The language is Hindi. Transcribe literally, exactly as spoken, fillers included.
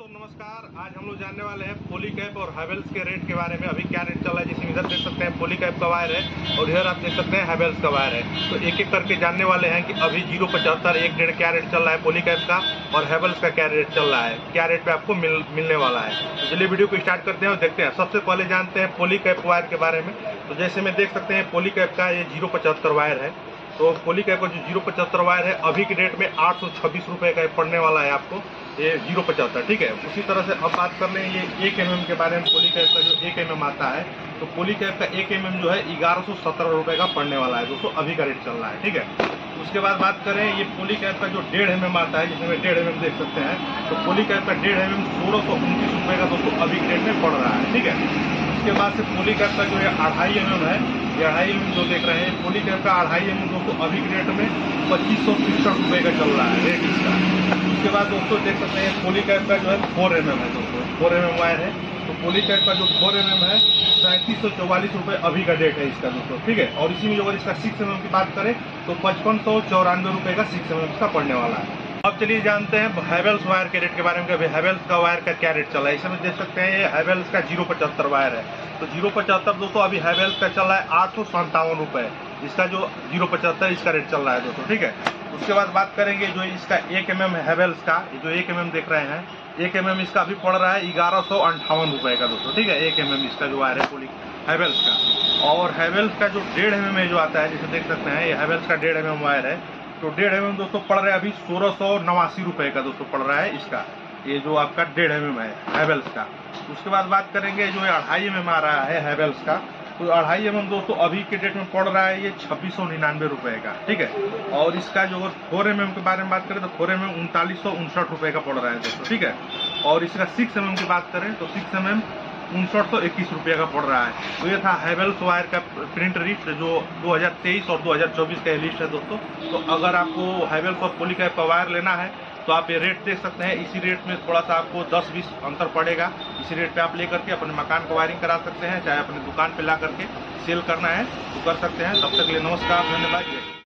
दोस्तों नमस्कार। आज हम लोग जानने वाले हैं पॉलीकैप और हैवेल्स के रेट के बारे में। अभी क्या रेट चल रहा है, जैसे इधर देख सकते हैं पॉलीकैप का वायर है और इधर आप देख सकते हैं हैवेल्स का वायर है। तो एक एक करके जानने वाले हैं कि अभी जीरो पचहत्तर एक डेढ़ क्या रेट चल रहा है पॉलीकैप का और हैवेल्स का क्या रेट चल रहा है, क्या रेट पे आपको मिल मिलने वाला है। तो चलिए वीडियो को स्टार्ट करते हैं और देखते हैं। सबसे पहले जानते हैं पॉलीकैप वायर के बारे में। तो जैसे में देख सकते हैं पॉलीकैप का ये जीरो पचहत्तर वायर है। तो पॉलीकैप का जो जीरो पचहत्तर वायर है अभी के डेट में आठ सौ छब्बीस रुपए का पड़ने वाला है आपको, ये जीरो पचहत्तर। ठीक है, उसी तरह से अब बात कर लें ये एक एम एम के बारे में। पॉलीकैप का जो एक एम एम आता है, तो पॉलीकैप का एक एम एम जो है ग्यारह सौ सत्रह रुपए का पड़ने वाला है दोस्तों, अभी का रेट चल रहा है। ठीक है, उसके बाद बात करें ये पॉलीकैप का जो डेढ़ एम एम आता है, जिसमें डेढ़ एम एम देख सकते हैं, तो पॉलीकैप का डेढ़ एम एम सोलह सौ उनतीस रुपए का दोस्तों अभी के डेट में पड़ रहा है। ठीक है, उसके बाद से पॉलीकैप का जो है अढ़ाई एम एम है, ये अढ़ाई एम एम जो देख रहे हैं पॉलीकैप का अढ़ाई एम एम दोस्तों अभी के डेट में पच्चीस सौ तिरसठ रुपए का चल रहा है रेट इसका। उसके बाद दोस्तों देख सकते हैं पॉलीकैप का जो है फोर एम एम है दोस्तों, फोर एम एम वायर है। तो पॉलीकैप का जो फोर एम एम है सैंतीस सौ चौवालीस रुपए अभी का डेट है इसका दोस्तों। ठीक है, और इसी में अगर इसका सिक्स एम एम की बात करें तो पचपन सौ चौरानवे रुपए का सिक्स एम एम का पड़ने वाला है। अब चलिए जानते हैं हैवेल्स वायर के रेट के बारे में। अभी हैवेल्स का वायर का क्या रेट चल रहा है, इसमें देख सकते हैं ये हैवेल्स का जीरो पचहत्तर वायर है। तो जीरो पचहत्तर दोस्तों अभी हैवेल्स का चल रहा है आठ सौ संतावन रुपए, इसका जो जीरो पचहत्तर इसका रेट चल रहा है दोस्तों। ठीक है, उसके बाद बात करेंगे जो इसका एक एम एम है हैवेल्स का, ये जो एक एम एम देख रहे हैं एक एम एम इसका अभी पड़ रहा है ग्यारह सौ अंठावन रुपए का दोस्तों। ठीक है, एक एम एम इसका जो वायर है पोली हैवेल्स का। और हैवेल्स का जो डेढ़ एम एम जो आता है, जैसे देख सकते हैं ये हैवेल्स का डेढ़ एम एम वायर है। तो डेढ़ एम एम दोस्तों पड़ रहा है अभी सोलह सौ नवासी रुपए का दोस्तों पड़ रहा है इसका, ये जो आपका डेढ़ एम एम है हैवेल्स का। उसके बाद बात करेंगे जो अढ़ाई एम एम आ रहा है हैवेल्स का, तो अढ़ाई एम एम दोस्तों अभी के डेट में पड़ रहा है ये छब्बीस सौ निन्यानवे रुपए का। ठीक है, और इसका जो फोर एम एम के बारे में बात करें तो फोर एम एम उनतालीस सौ उनसठ रुपए का पड़ रहा है दोस्तों। ठीक है, और इसका सिक्स एम एम की बात करें तो सिक्स एम एम उनसठ सौ इक्कीस रुपये का पड़ रहा है। तो ये था हैवेल्स वायर का प्रिंट लिस्ट जो दो हज़ार तेईस और दो हज़ार चौबीस का लिस्ट है दोस्तों। तो अगर आपको हैवेल्स और पॉलीकैप का वायर लेना है तो आप ये रेट देख सकते हैं। इसी रेट में थोड़ा सा आपको दस बीस अंतर पड़ेगा। इसी रेट पे आप लेकर के अपने मकान को वायरिंग करा सकते हैं, चाहे अपने दुकान पे ला करके सेल करना है तो कर सकते हैं। तब तक के लिए नमस्कार, धन्यवाद।